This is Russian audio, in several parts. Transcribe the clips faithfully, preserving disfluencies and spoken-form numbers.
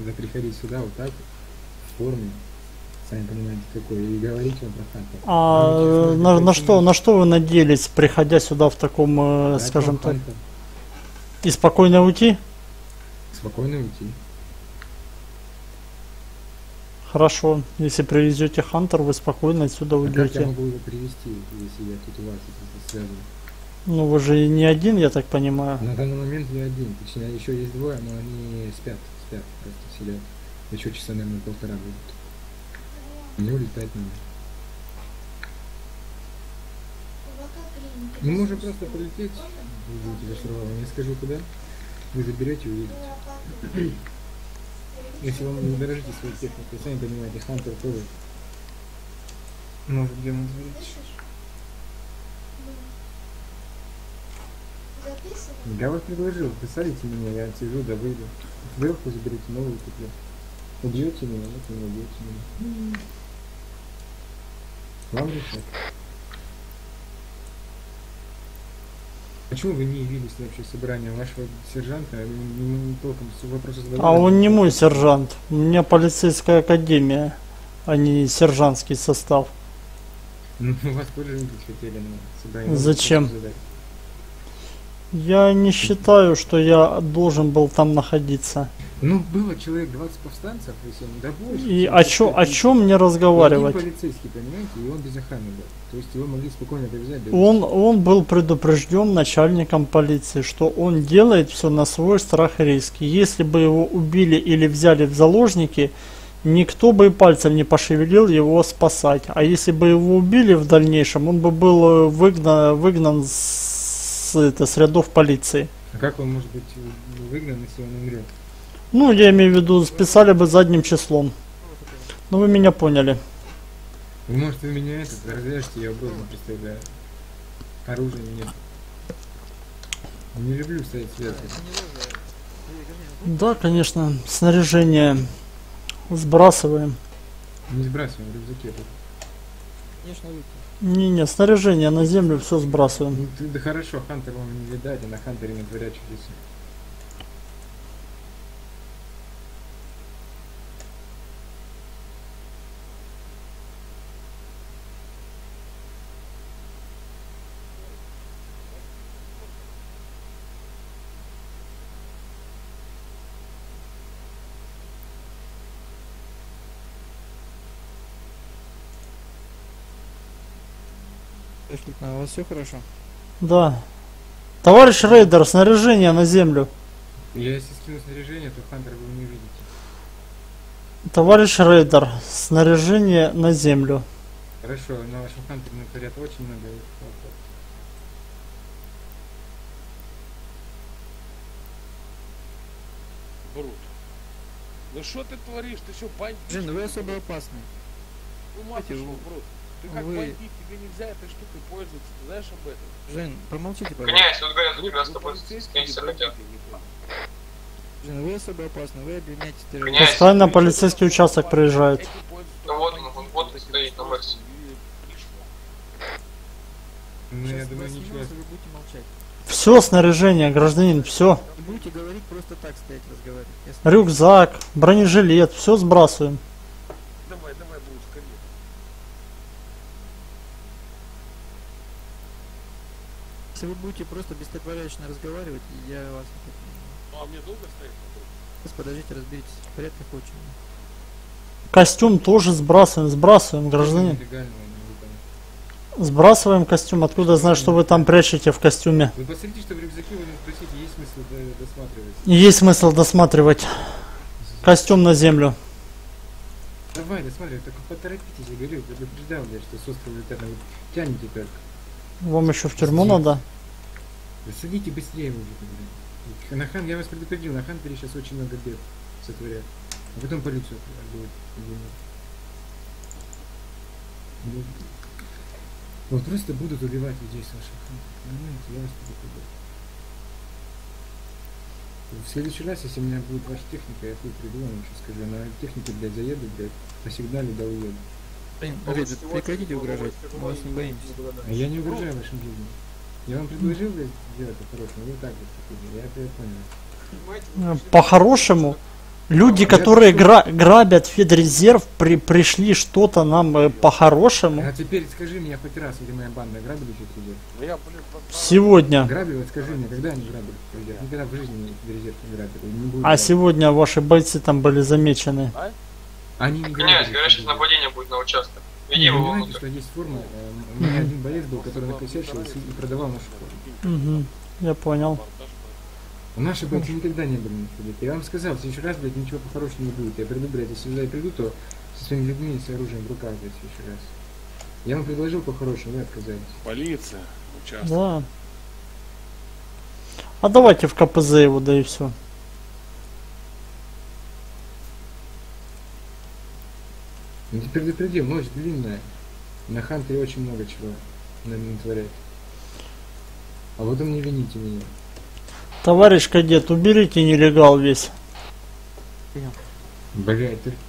тогда приходить сюда вот так, в форме, сами понимаете, какой, и говорить вам про Хантер. А на, на что, на что вы надеялись, приходя сюда в таком, э, Дать скажем вам так, Хантер. и спокойно уйти? Спокойно уйти. Хорошо, если привезете Хантер, вы спокойно отсюда А как я уйдете. могу его привезти, если я тут у вас это связан? Ну вы же не один, я так понимаю. На данный момент я один, точнее еще есть двое, но они спят, спят, просто сидят. Еще часа, наверное, полтора будет. Мне улетать надо. Мы можем просто полететь, извините за штурвалом, я скажу куда, вы заберете и уедете. Если вам не дорожите свою технику, сами понимаете, Хантер тоже может где-нибудь завалить. Я вас предложил, посадите меня, я отсижу, да выйду. Сверху заберите новую куплю. Убьете меня, вот и не убьете меня. Вам решать. Почему вы не явились на общее собрание вашего сержанта? Вы не толком вопросы задавали. А он не мой сержант. У меня полицейская академия, а не сержантский состав. Ну, вас тоже не хотели на собрание. Зачем? Я не считаю, что я должен был там находиться. Ну, было человек двадцать повстанцев, если он да больше. И о чем, о чем мне разговаривать? Один полицейский, понимаете, и он без охраны был. То есть его могли спокойно привязать. Без... Он, он был предупрежден начальником полиции, что он делает все на свой страх и риск. Если бы его убили или взяли в заложники, никто бы и пальцем не пошевелил его спасать. А если бы его убили в дальнейшем, он бы был выгнан, выгнан с, это, с рядов полиции. А как он может быть выгнан, если он умрет? Ну, я имею в виду, списали бы задним числом. Ну, вы меня поняли. Вы, может, вы меня этот развяжете, я образно представляю. Оружия нет. Не люблю стоять связкой. Да, конечно, снаряжение сбрасываем. Не сбрасываем рюкзаки. Конечно, выйти. Не-не, снаряжение на землю все сбрасываем. Ну, ты, да хорошо, Хантер вам не видать, а на Хантере натворят чудеса. А у вас все хорошо? Да. Товарищ рейдер, снаряжение на землю. Я если скину снаряжение, то Хантер вы не увидите. Товарищ рейдер, снаряжение на землю. Хорошо, на вашем Хантере натворят очень много. Брут. Ну что ты творишь? Ты что, бандит? Жень, ну вы особо опасны. Ума сошел, Брут. Ты как Вы- бандит, тебе нельзя этой штукой пользоваться, ты знаешь об этом? Жень, помолчите, пожалуйста. Князь, вот говорят, у Брут, тебя с вы тобой полицейский встретиться или хотят. бандит, я не понял. Жень, ну вы особо опасны, вы обвиняете террористов. Князь. Пускай на полицейский участок приезжает. Этим пользуются Ну вот он, бандиты, он вот такие стоит на штуки, улице. и пришло. Ну, я Сейчас думаю, вас ничего. снимут, и вы будете молчать. Все снаряжение, гражданин, все. Не будете говорить, просто так стоять разговаривать. Ясно? Рюкзак, бронежилет, все сбрасываем. Давай, давай, Брут, скорее. Если вы будете просто бестолковечно разговаривать, я вас не буду. Ну а мне долго стоять? Брут? Сейчас подождите, разберитесь. В порядке очень. Костюм тоже сбрасываем, сбрасываем, гражданин. Легально, не выполнять. Сбрасываем костюм. Откуда я знаю, что вы там прячете в костюме? Вы посмотрите, что в рюкзаке вы спросите, есть смысл до- досматривать. Есть смысл досматривать. Костюм на землю. Давай, досматривай, только поторопитесь, я говорю, предупреждал я, что с острова летарно вы тянете как. Вам еще в тюрьму надо? Да садите быстрее уже тогда. На хан, я вас предупредил, на Хантере сейчас очень много бед сотворят. А потом полицию будет обвинять. Ну, вот просто будут убивать людей с ваших Хантеров. Понимаете, я вас предупредил. В следующий раз, если у меня будет ваша техника, я хуй приду, вам еще скажу, на технике, блядь, заеду, блядь, по сигналу да уеду. Блин, ребят, прекратите угрожать, мы вас не боимся. А я не угрожаю вашим жизням. Я вам предложил сделать по-хорошему, вы так вот хотели, я это понял. По-хорошему, Люди, которые гра грабят Федрезерв, при пришли что-то нам э, по-хорошему. А теперь скажи мне хоть раз, где моя банда грабили Федрезерв? Ну я, блин, по- Сегодня. Грабили, вот скажи мне, когда они грабили Федрезерв? Никогда в жизни Федрезерв не грабили. Не будут А грабить. сегодня ваши бойцы там были замечены. Они не Князь, грабили говорят, сейчас Федрезерв. нападение будет на участок. Не, Веди вы его понимаете, внутрь. что есть форма, э, у меня один боец был, который накосячил и и продавал нашу форму. Угу, я понял. Наши бойцы никогда не были на суде. Я вам сказал, в следующий раз, блядь, ничего по-хорошему не будет. Я приду, блядь, если сюда я приду, то со своими людьми и с оружием в руках, блядь, в следующий раз. Я вам предложил по-хорошему, вы отказались. полиция, участок. Да. А давайте в ка пэ зэ его, да и все. Ну ты предупредил, ночь длинная. На Хантере очень много чего нам натворяет. А потом не вините меня. Товарищ кадет, уберите нелегал весь. Блядь, ты...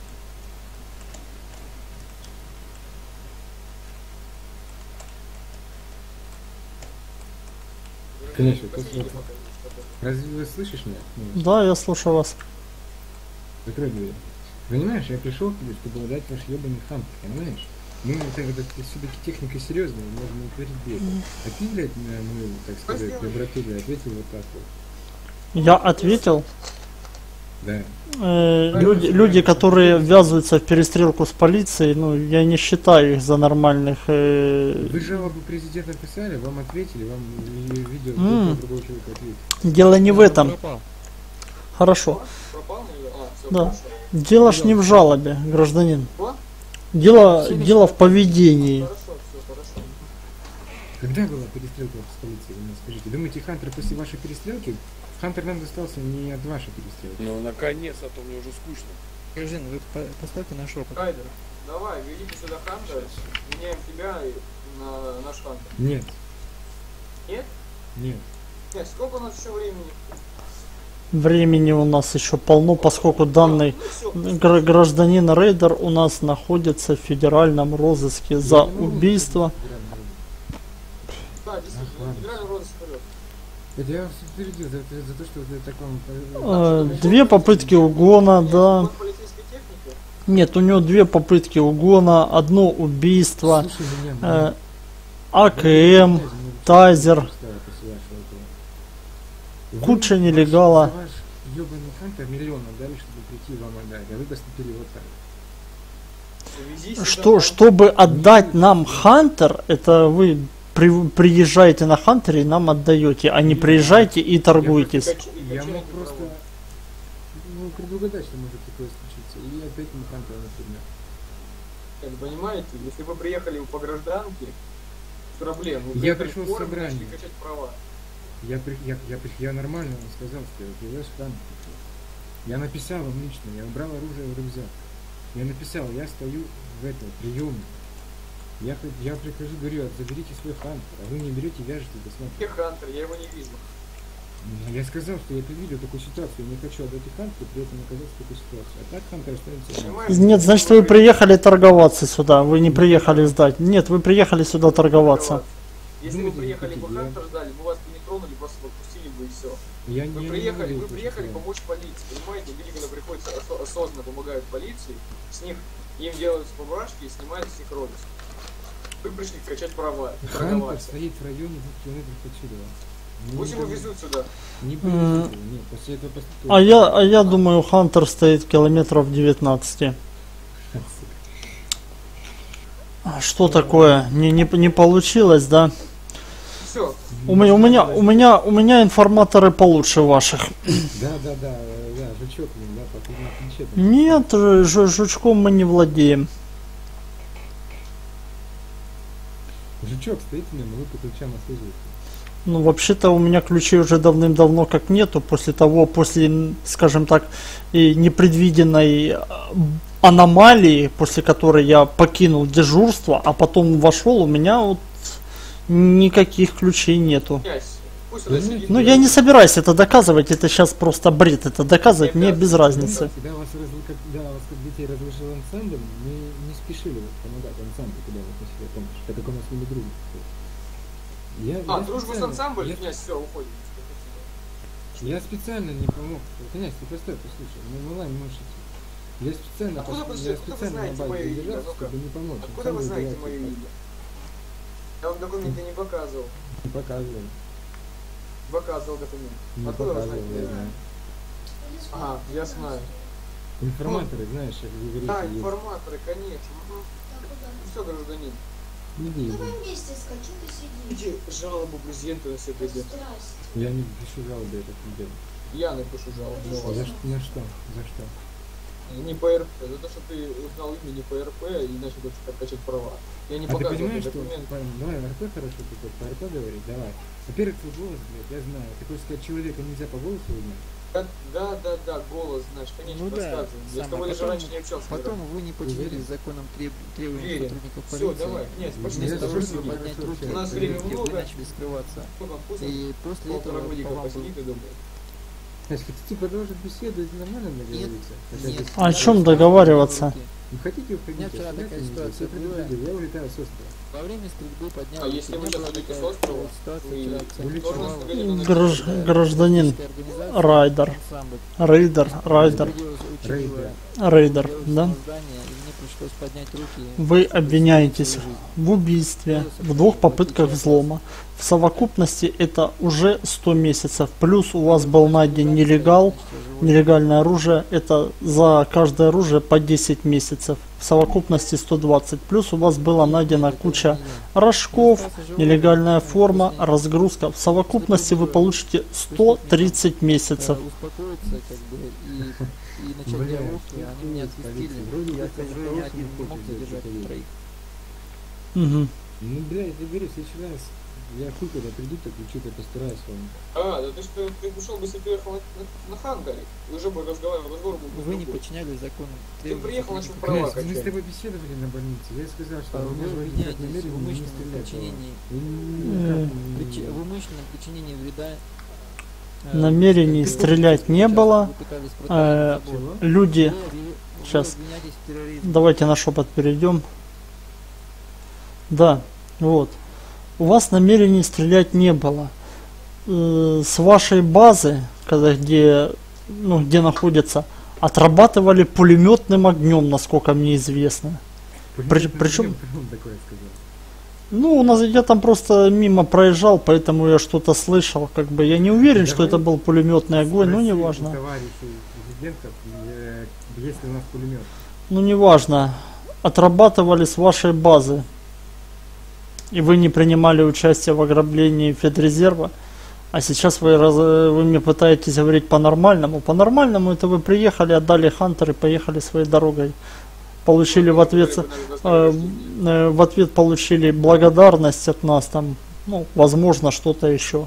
Конечно, ты слышишь. Разве вы слышишь меня? Ну, Да, я слушаю вас. закрой дверь. Понимаешь, я пришел к тебе, чтобы дать ваш ебаный хантер, понимаешь? Мы это, это, все-таки техника серьезная, мы можем утворить дверь. А ты, блядь, на мою, так сказать, доброту, блядь, ответил вот так вот. Я ответил. Да. Э, люди, люди, которые ввязываются в перестрелку с полицией, ну, я не считаю их за нормальных. э, Вы жалобу президента писали, вам ответили, вам ви- видео М. другого человека ответили. Дело не в этом. Пропал. Хорошо. Пропал? А, все, Да. хорошо. Дело ж не в жалобе, гражданин. Что? Дело, дело в поведении. Хорошо, все, хорошо. Когда была перестрелка с полицией, вы мне скажите? Думаете, Хантер после вашей перестрелки? Хантер нам достался не от вашей перестрелки. Ну, наконец, а то мне уже скучно. Гражданин, вы по- поставьте на шепот. Кайдер, давай, ведите сюда Хантера, меняем тебя и на наш Хантер. Нет, Нет? нет. Нет, сколько у нас еще времени? Времени у нас еще полно, поскольку данный Ну все, гра- гражданин Рейдер у нас находится в федеральном розыске за Я не могу убийство. да, действительно, ладно. федеральный розыск вперед. Это я вас утвердил за, за- за то, что вы так вам... Э, две попытки угона, да. Вот полицейской техники. Нет, у него две попытки угона, одно убийство, Слушай меня, э, а ка эм, тазер. Куча нелегала. За ваш ебаный Хантер миллион отдали, чтобы прийти вам отдать, а вы поступили вот так. Вези сюда Что, Хантера. чтобы отдать нам Хантер, это вы при- приезжаете на Хантере и нам отдаете, а не приезжайте и торгуетесь. Кач- и Я качайте мог просто права. ну, предугадать, что может такое случиться, и опять мы Хантера на фигня. Как понимаете, если вы приехали по гражданке, проблем. Вы Я приехали пришел в с форме, собранием. начали качать права. Я, при, я, я, при- я нормально вам сказал, что я привез Хантер. Я написал вам лично, я убрал оружие в рюкзак. Я написал, я стою в этом приеме. Я, хоть- я прихожу, говорю, заберите свой Хантер, а вы не берете, вяжете, Где досмотрите. Хантер? Я его не вижу. Я сказал, что я предвидел такую ситуацию, я не хочу отдать Хантер, при этом оказаться в такой ситуации. А так Хантер останется. Понимаете? Нет, значит вы приехали торговаться сюда, вы не приехали сдать. Нет, вы приехали сюда торговаться. Если бы Думаете, приехали бы хотите, да? Хантер ждали, бы вас бы не тронули, просто бы отпустили бы и все. Я Вы не- приехали, не вы могу приехали это помочь полиции, понимаете? Люди, когда приходят осо- осознанно помогают полиции, с них им делаются побрашки и снимают с них розыск. Вы пришли качать права, Хантер торговаться. стоит в районе двух километров отсюда. Не Пусть его буду- везут сюда. Не М. повезут его, нет, после этого поступил. А я, а я думаю, Хантер стоит километров девятнадцать. А что такое? Не, не, не получилось, да? Все. У меня, у меня, у меня, у меня информаторы получше ваших. Да, да, да, э, да, жучок, блин, да, по какому ключе там. Нет, жу- жу- жучком мы не владеем. Жучок стоит у меня, но вы по ключам отслеживаете. Ну, вообще-то у меня ключей уже давным-давно как нету. После того, после, м, скажем так, и непредвиденной а, аномалии, после которой я покинул дежурство, а потом вошел, у меня вот никаких ключей нету. Князь, пусть Да он нет, сидит. Ну, я не собираюсь это доказывать, это сейчас просто бред. Это доказывать мне без разницы. Когда вас, разл- когда вас как детей разложил ансамбль, мы не спешили вот помогать ансамблю, когда вы относили помощь, так как у нас были дружбы. Я, А, я дружба с специально- ансамблем? я- Князь, все, уходит. Я специально не помог. Князь, ты постой, послушай. Ну, онлайн можешь идти. Я специально, Откуда пос- вы- я откуда вы специально на знаете базе мое имя? задержался, Ну-ка. чтобы не помочь. Откуда Сам вы знаете разбирайся. мое имя? Я вам документы не показывал. Не показывай. Показывал документы. Не Откуда вы показывай, знаете? я знаю. Ага, я знаю. Информаторы, знаешь, как вы говорите, Да, есть. информаторы, конечно. Угу. Все, гражданин. Иди, иди. Давай вместе скачу, ты сидишь. Иди жалобу президенту на себя придет. Страсть. Я не пишу жалобы, это не делаю. Я напишу жалобу на А вас. за что? На что? За что? Не по РП. За то, что ты узнал имя не по РП и начал как качать права. Я не А ты показывал понимаешь, тебе что... документы. Давай, РП хорошо, ты хоть по РП говорить, давай. Во-первых, твой голос, блядь, я знаю. Ты хочешь сказать, человека нельзя по голосу узнать? Да, да, да, да, голос, знаешь, конечно, Ну да, рассказывай. Я с сам, тобой а даже потом- раньше не общался. Потом вы не подчинились Уверен? законам треб... требований Уверен. сотрудников Все, полиции. давай, князь, пошли Я с Вместо того, тобой тоже чтобы сидеть. хорошо поднять руки, У нас вы, времени вы много. начали скрываться. Сколько вкусов? И после Полтора этого годика по вам был... посидит и думает. Если хотите продолжить беседу, это нормально договориться. Хотя Нет. без- А о Я чем просто договариваться? руки. Ну хотите уходите, меня вчера оставляйте такая меня здесь. ситуация Я предупредил, я улетаю с острова. Во время стрельбы поднял А руки. если У вы меня сейчас была уйдете с такая острова, ситуация вы вчера в центре улетите. Урала. Должен сказать, что Гражд... Гражданин Организация Райдер. «Ансамбль». Рейдер, Райдер, Приходилось учить Рейдер. его Рейдер, делать да? здание, и мне пришлось поднять руки. Вы чтобы обвиняетесь спасти свою жизнь. в убийстве, в двух попытках взлома. В совокупности это уже сто месяцев. Плюс у вас был найден нелегал, нелегальное оружие. Это за каждое оружие по десять месяцев. В совокупности сто двадцать. Плюс у вас была найдена куча рожков, нелегальная форма, разгрузка. В совокупности вы получите сто тридцать месяцев. Э, успокоиться, как бы, и, и начать Бля, диалог, что и они меня это отпустили. полиция? Вроде Я бы скажу, это я один не мог хороший задержать человек. троих. Мгм. Ну, блядь, я говорю, в следующий раз я хуй когда приду, так учу, я постараюсь с вами. А, да ты что, ты ушел бы, если ты приехал на, на, на Хангаре. И уже бы разговаривал, разговор был бы Вы не другой. подчинялись законам. Ты требований приехал, начал сотрудников права Князь, мы с качать. тобой беседовали на больнице, я сказал, что А у Вы меня вроде как обвиняетесь в намерение не умышленном стрелять. причинении, И М. никак причи- не- в умышленном причинении вреда. э, Намерений вы стрелять не сейчас было. вы пытались Э, протаранить забор. Чего? Люди, Вы обви- вы Щас. обвиняетесь в терроризме. давайте на шепот перейдем. Да, вот. У вас намерений стрелять не было. Э, С вашей базы, когда где, ну, где находится, отрабатывали пулеметным огнем, насколько мне известно. При- причем- Он такое сказал. Ну, у нас я там просто мимо проезжал, поэтому я что-то слышал. Как бы я не уверен, что Давай это был пулеметный огонь, но Спроси у неважно. товарищей президентов, э, есть ли у нас пулемет. Ну, неважно. Отрабатывали с вашей базы. И вы не принимали участие в ограблении Федрезерва. А сейчас вы, раз- вы мне пытаетесь говорить по-нормальному. По-нормальному это вы приехали, отдали Хантер и поехали своей дорогой. Получили в ответ, э, э, в ответ получили благодарность от нас, там, ну, возможно, что-то еще.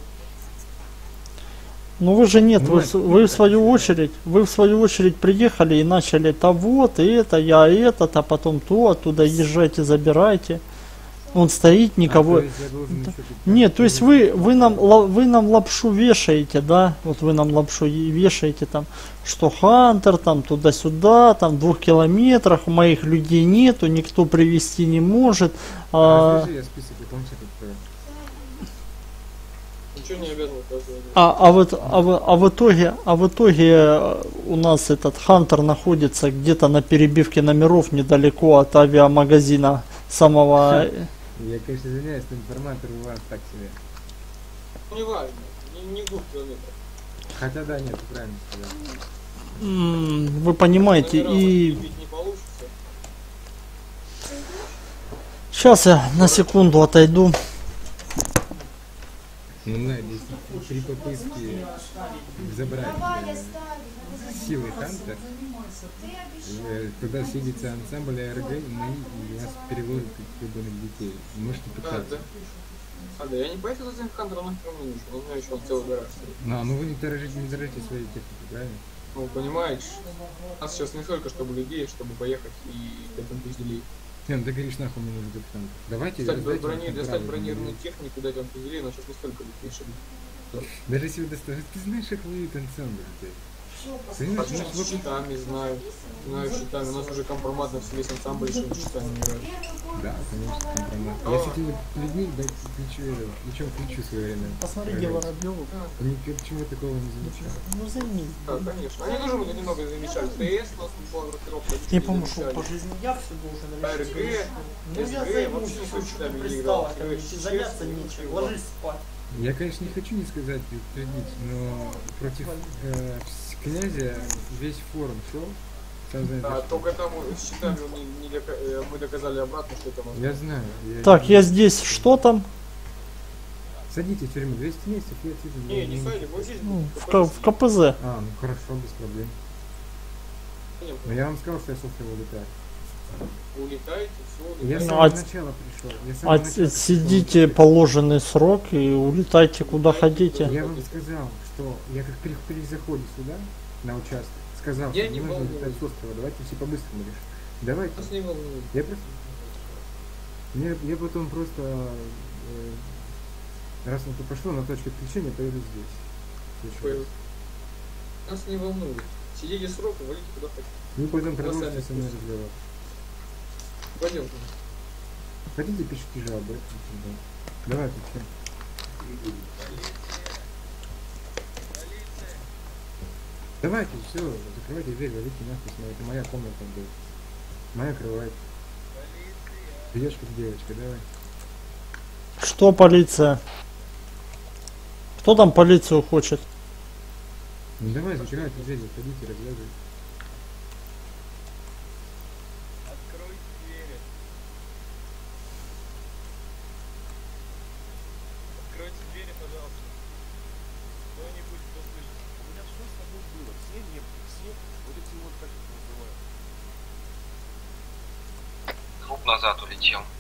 Но вы же нет, вы, в с- вы в свою очередь, вы в свою очередь приехали и начали, то вот, и это, я этот, а потом то, оттуда езжайте, забирайте. Он стоит, никого... А, то есть я должен еще тут- Нет, то есть вы, вы, нам, ла- вы нам лапшу вешаете, да, вот вы нам лапшу и вешаете там, что Хантер там туда-сюда, там в двух километрах, моих людей нету, никто привезти не может. А, Расскажи, я список и планшет отправил. Ничего не обязан указывать. а, а, вот, а, в- а в итоге, а в итоге э, у нас этот Хантер находится где-то на перебивке номеров недалеко от авиамагазина самого... Я, конечно, извиняюсь, но информатор у вас так себе. Ну, не важно, не, не двух километров. Хотя да, нет, ты правильно сказал. М, Вы понимаете, Номера и... разбить не получится. Сейчас я на секунду отойду. Ну, Надя, если три попытки забрать Давай, э, оставим. силы Хантер, э, туда сидится ансамбль АРГ, и мы и нас переводят как любых детей. Можете А, пытаться. да. А, да, я не поехал за этим Хантером, нахер мне нужен. Он у меня еще он целый гараж стоит. Ну, а ну вы не дорожите, не дорожите своей техникой, правильно? Ну, понимаешь, у нас сейчас не столько, чтобы людей, чтобы поехать и дать им пизделей. Не, ну ты говоришь, нахуй мне нужен этот Хантер. Давайте Достать, раздайте брони, нам достать правила, бронированную ну, технику, дать вам пизделей, но сейчас не столько людей, чтобы... Даже если вы доставите, ты знаешь, как воюет ансамбль, блядь. Ты знаешь, Почти наш с щитами знаю. Знаю, считаем, у нас уже компромат на весь ансамбль, что считаем не играет. Да, конечно, компромат. Я с этими людьми, да, кричу, причем кричу своевременно. Посмотрите Воробьеву. Ни почему такого не замечаю. Ну займись. Да, конечно. Они тоже мы немного замечали. ТС у нас была группировка. Я помню, что по жизни я все должен РГ, решить. Ну я СГ, займусь, вообще что все ты считами не пристала играл. ко мне, заняться нечем, ложись спать. Я, конечно, не хочу не сказать предупредить, но против э, с- князя весь форум шел. Сам знаешь, Да, что- только там с счетами он не, не дока- э, мы доказали обратно, что это можно. Я знаю. Так, я здесь, что там? Садитесь в тюрьму, двести месяцев, я отсюда Не, не садим, мы здесь Ну, будем. в, К- в КПЗ. А, ну хорошо, без проблем. Но я вам сказал, что я с острова улетаю. Улетайте, все, Я с Ну, самого а- начала пришел. Я с самого начала пришел. Отсидите положенный срок и улетайте куда хотите. Я вам сказал, что я как при, при заходе сюда, на участок, сказал, Я что не не нужно волнуюсь. летать с острова, давайте все по-быстрому решим. Давайте. Нас не волнует. Я просто... Я, я потом просто... э, раз на то пошло, на точке отключения поеду здесь. Еще раз. Нас не волнует. Сидите срок, валите куда хотите. Ну, потом Нас продолжите сами со мной спустят. разговор. Пойдем. Хотите, пишите жалобы. это всегда. Давай, отвечай. Давайте, все, закрывайте дверь, валите нахуй с моей. Это моя комната будет. Моя кровать. Идешь как девочка, давай. Что полиция? Кто там полицию хочет? Ну давай, закрывайте дверь, заходите, развязывайте. Откройте двери. Откройте двери, пожалуйста. Кто-нибудь, кто слышит. У меня все с тобой было. Все не все вот эти вот, как их называют. Труп назад улетел.